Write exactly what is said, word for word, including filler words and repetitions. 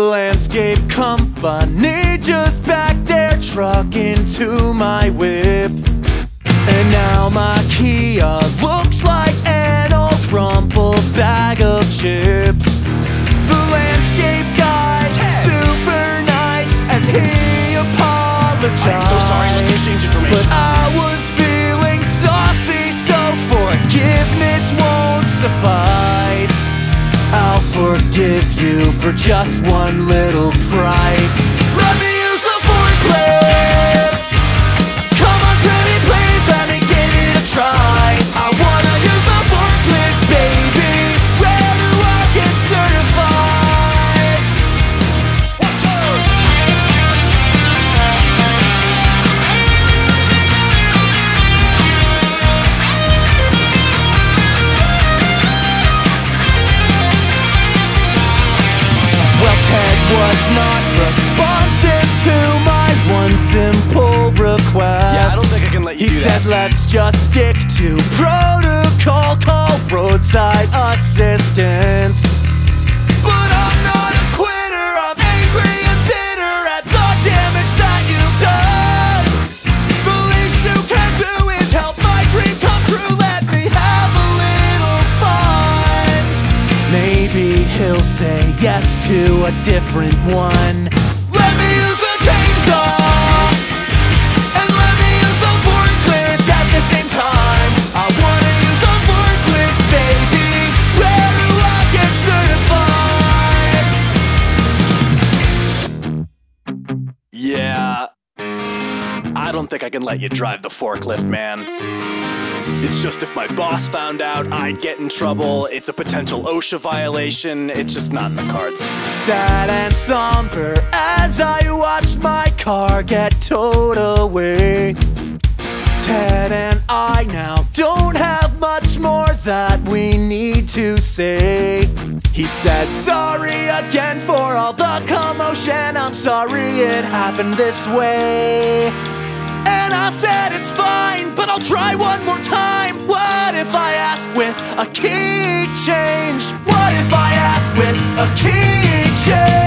landscape company just backed their truck into my whip. And now my Kia looks like an old crumpled bag of chips. The landscape guy, super nice, as he apologized. I'm so sorry, let's exchange information. But I was feeling saucy, so forgiveness won't suffice. I'll forgive you for just one little price. Let me use the forklift. Come on, pretty please, let me give it a try. I wanna use the forklift, baby. Where do I get certified? Watch out! Well, Ted was not responsive to my one simple request. Yeah, I don't think I can let you he do said, that. let's just stick to protocol, call roadside assistance. But I'm not a quitter, I'm angry and bitter at the damage that you've done. The least you can do is help my dream come true, let me have a little fun. Maybe he'll say yes to a different one. Let me use the chainsaw, and let me use the forklift at the same time. I wanna use the forklift, baby. Where do I get certified? Yeah, I don't think I can let you drive the forklift, man. It's just if my boss found out, I'd get in trouble. It's a potential OSHA violation. It's just not in the cards. Sad and somber as I watch my car get towed away. Ted and I now don't have much more that we need to say. He said, sorry again for all the commotion. I'm sorry it happened this way. And I said it's fine, but I'll try one more time. What if I asked with a key change? What if I asked with a key change?